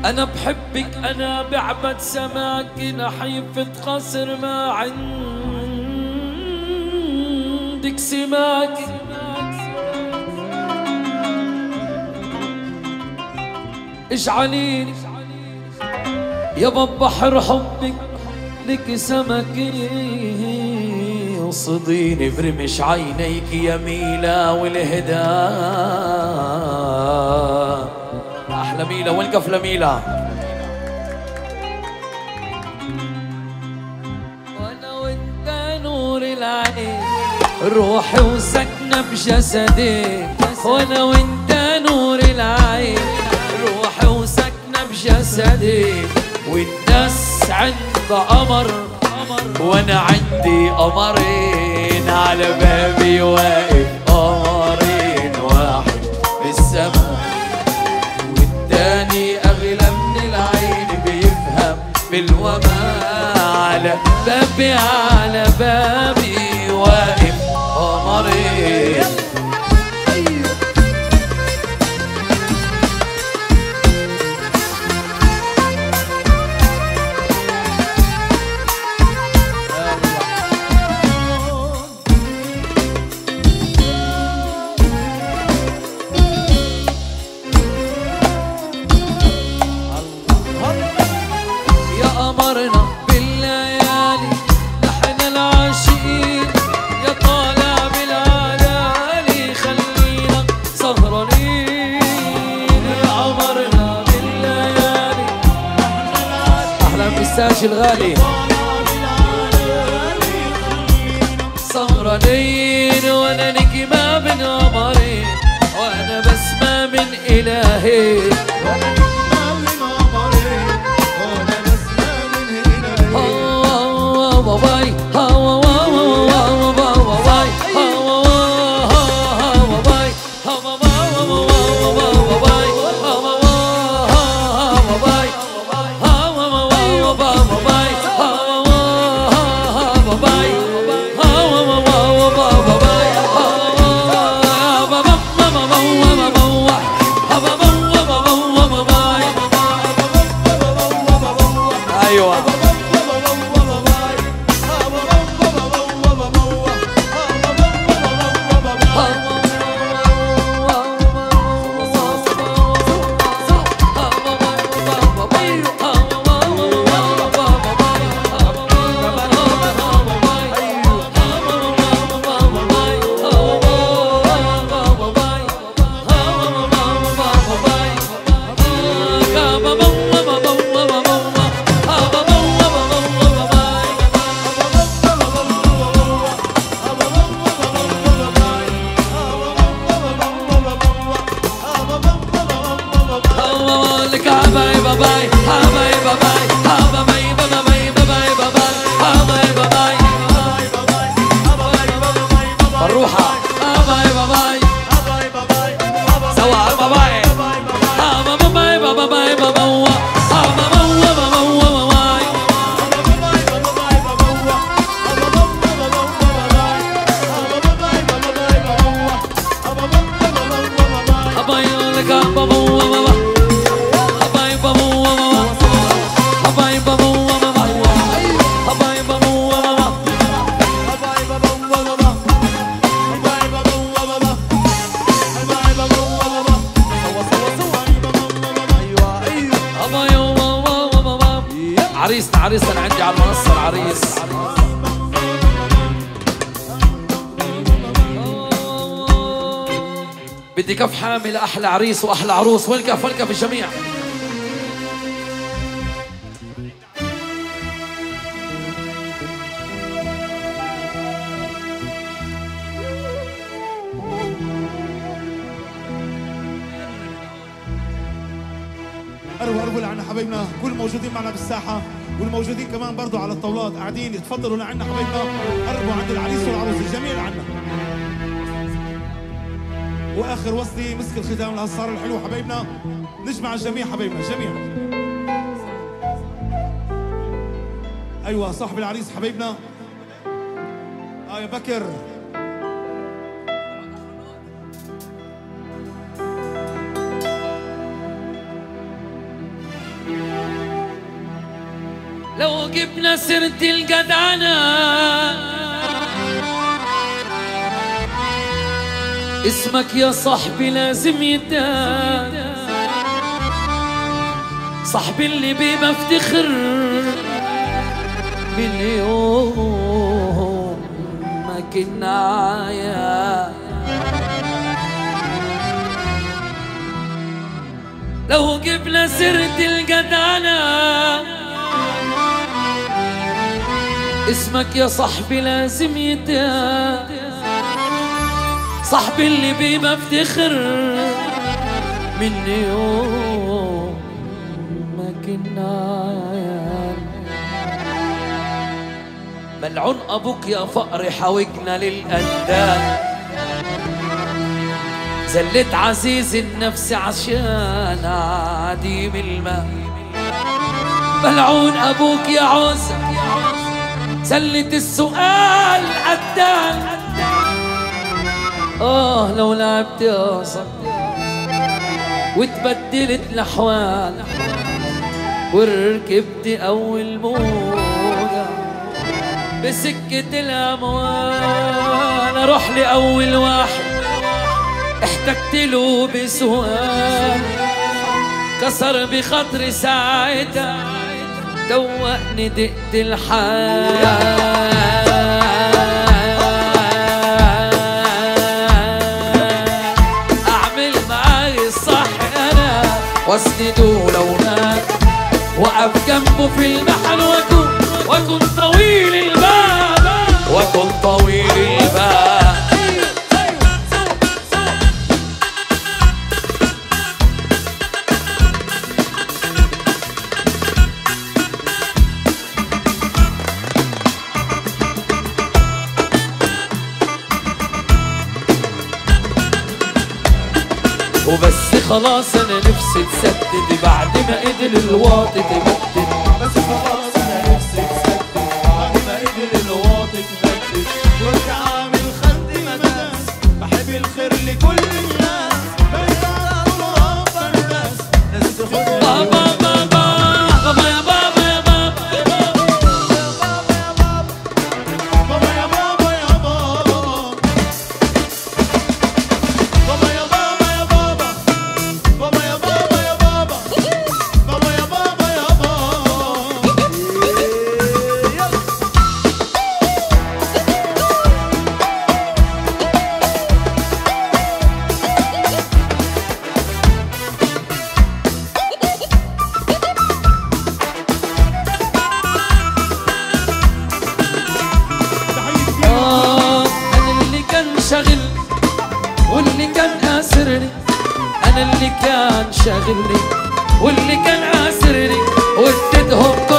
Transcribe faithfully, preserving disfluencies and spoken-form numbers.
أنا بحبك أنا بعبد سماك نحيفة قصر ما عندك سماك اجعليني يابا بحر حبك لك سمكي وصديني برمش عينيك يا ميلا والهدى. أحلى ميلا والقفلة ميلا. وأنا وأنت نور العين روحي وسكنة بجسدي. وأنا وأنت نور العين روحي وسكنة بجسدي. والناس عندها قمر وأنا عندي قمرين على بابي واقف قمرين. واحد بالسما والتاني أغلى من العين بيفهم بالوما. على بابي على بابي واقف قمرين. الساجي الغالي سهرانين وانا نجمة من قمرين. وانا بسمة من الهي وانا نجمة من قمرين. وانا بسمة من الهي. باي عريسنا عريسنا عندي على المنصة العريس. بدي كف حامل أحلى عريس وأحلى عروس. وين كف وين كف الجميع. أروى أروى لعنا حبايبنا كل موجودين معنا بالساحة والموجودين كمان برضو على الطاولات قاعدين يتفضلوا لعنا حبايبنا. قربوا عند العريس والعروس الجميع لعنا. وآخر وصلي مسك الختام لهالصار الحلو حبايبنا. نجمع الجميع حبايبنا الجميع. أيوة صاحب العريس حبايبنا. آه يا بكر. لو جبنا سيرة الجدعنة اسمك يا صاحبي لازم يتقال، صاحبي اللي بيه بفتخر من يوم ما كنا عيال. لو جبنا سيرة الجدعنة اسمك يا صاحبي لازم يتقال، صاحبي اللي بيه بفتخر من يوم ما كنا عيال. ملعون ابوك يا فقر حاوجنا للاندال، زلت عزيز النفس عشان عديم الماء. ملعون ابوك يا عوزة زلت السؤال عدال. اه لو لعبت يا صدق وتبدلت الاحوال وركبت اول موجة بسكة الاموال، اروح لاول واحد احتجت له بسؤال كسر بخاطري ساعتها دوقني دقت الحال. اعمل معاي الصح انا واسنده لو مات، وقف جنبه في المحن واكون واكون طويل الباب واكون طويل الباب. وبس خلاص انا نفسي تسدد بعد ما قدر الواطي تمدد. بس خلاص انا نفسي تسدد بعد ما قدر الواطي تمدد. وارجع اعمل خدي مداس بحب الخير لكل الناس، برجع اقول رب الناس ناس تاخدها بابا بابا بابا يا بابا يا بابا يا بابا بابا يا بابا يا بابا بابا يا بابا يا بابا بابا يا بابا يا بابا بابا يا بابا يا بابا. آه أنا اللي كان شاغلني واللي كان آسرني، أنا اللي كان شاغلني واللي كان آسرني واديتهم